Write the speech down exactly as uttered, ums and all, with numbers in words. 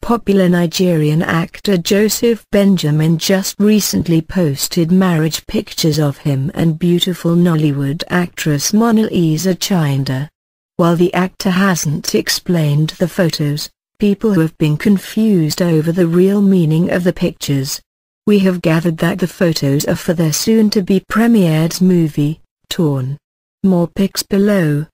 popular Nigerian actor Joseph Benjamin just recently posted marriage pictures of him and beautiful Nollywood actress Monalisa Chinda. While the actor hasn't explained the photos, people have been confused over the real meaning of the pictures. We have gathered that the photos are for their soon-to-be premiered movie, Torn. More pics below.